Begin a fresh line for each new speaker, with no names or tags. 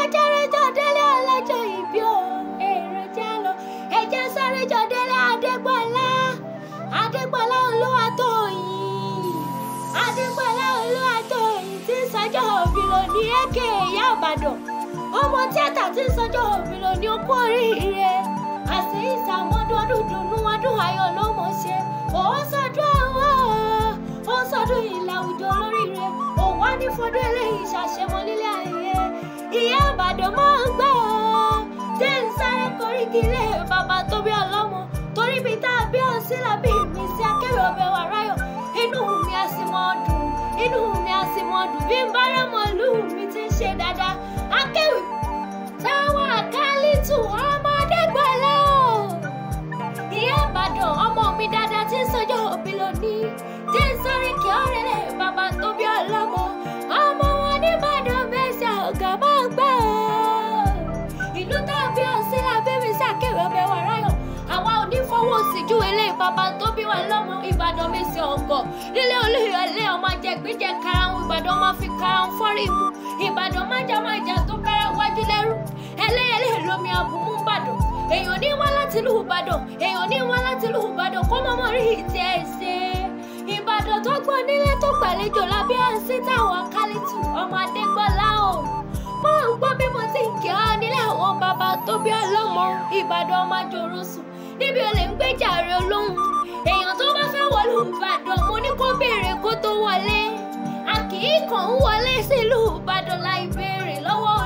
ẹjẹ́ rẹjọ délé ọlọ́jọ́ ìbí o èrò jẹ́ lọ ẹjẹ́ sáré-jọ délé Adégbọlá Olúwatóyìn tí ń sọjọ́ òbí lónìí èké ìyá Ìbàdàn ọmọ tíátà tí ń sọjọ́ òbí lónìí ó kú oríire àti ìsàmọ́dún ọdún dùnú ọdún ayọ̀ ló mọ̀ ṣe òun sọdún àwọn ó sọdún ìlà àwùjọ lóríire òun wá ní fọdún eléyìí ṣàṣemọ nílé ayé ìyá Ìbàdàn máa ń gbọ́ tí ń sáré koríki ilé bàbá tó bí ọlọ́mọ torí bí tá a bí ọ sí làbí mi sí akérò ọbẹ̀ wà ráyọ̀ inú mi á sì mọ́ dùn bí n bá rọ́mọ ìlú mi ti ń ṣe dáadáa akéwì táwọn àkálítù ọmọ Adégbọlá ìyá Ìbàdàn ọmọ mi dáadáa tí ń sọjọ́ òbí lónìí tí ń sáré kí ọ̀rẹ́lẹ̀ bàbá tó bí ọlọ́mọ ọmọ wọn nìbàdàn mẹ́sà ọ̀gá máa gbà ìlú tàbí ọ̀sìn lábẹ́ mi sàkérò ọbẹ̀ wà ráyọ̀ àwa ò ní fọwọ́ sí ju ilé bàbá tó bí wa lọ́mọ Ìbàdàn mẹ́sà ọ̀gọ̀ nílé olóyè ọmọ jẹgbẹ́jẹ karahun Ìbàdàn máa fi karahun fọ́rí mu Ìbàdàn májà tó kára wájú lẹ́rú ẹlẹ́yẹlẹ́ lomi àbùmú Ìbàdàn èèyàn ní wá láti ìlú Ìbàdàn kó mọ́mọ́ rí ìtì ẹ̀ ṣe Ìbàdàn tó gbọ́ nílé tó gbàlejò lábẹ́ àǹsí táwọn àkálítù ọmọ Adégbọlá o mo ń gbọ́ bí mo ti ń kí ọ nílé àwọn bàbá tó bí ọlọ́mọ Ìbàdàn ọmọ àjòrò sùn níbi olè ń gbéjà rẹ olóhùn èèyàn tó bá fẹ́ wọlé Ìbàdàn mo ní kó béèrè kó tó wọlé a kì í kàn ń wọlé sílùú Ìbàdàn láì béèrè lọ́wọ́